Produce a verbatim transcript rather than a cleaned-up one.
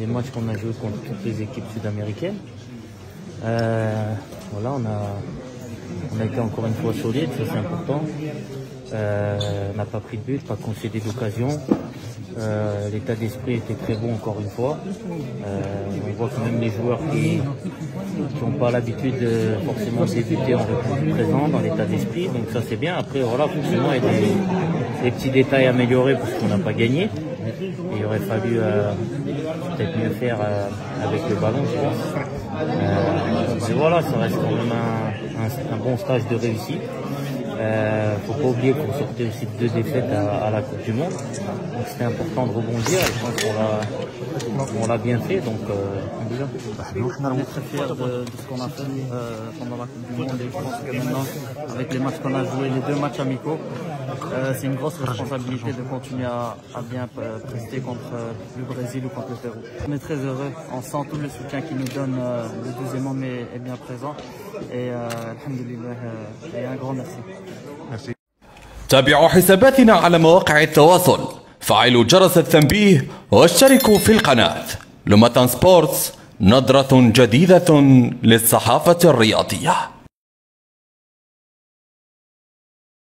match qu'on a joué contre toutes les équipes sud-américaines. Euh, voilà, on a, on a été encore une fois solide, ça c'est important. Euh, on n'a pas pris de but, pas concédé d'occasion. Euh, L'état d'esprit était très bon encore une fois. Euh, on voit que même les joueurs qui n'ont pas l'habitude de forcément débuter ont répondu présent dans l'état d'esprit. Donc ça c'est bien. Après voilà, forcément il y a des, des petits détails à améliorer parce qu'on n'a pas gagné. Et il aurait fallu euh, peut-être mieux faire euh, avec le ballon, je pense. Euh, mais voilà, ça reste quand même un, un, un bon stage de réussite. Il euh, ne faut pas oublier qu'on sortait aussi de deux défaites à, à la Coupe du Monde. Donc c'était important de rebondir et je pense qu'on l'a bien fait. Donc euh, déjà. On est très fiers de, de ce qu'on a fait euh, pendant la Coupe du Monde et je pense que maintenant, avec les matchs qu'on a joués, les deux matchs amicaux, euh, c'est une grosse responsabilité de continuer à, à bien prester contre le Brésil ou contre le Pérou. On est très heureux, on sent tout le soutien qu'ils nous donnent, euh, le douzième homme est, est bien présent et euh, alhamdoulilah, euh, et un grand merci. Merci. تابعوا حساباتنا على مواقع التواصل، فعلوا جرس التنبيه واشتركوا في القناة. لوماتان سبورتس، نظرة جديدة للصحافة الرياضية.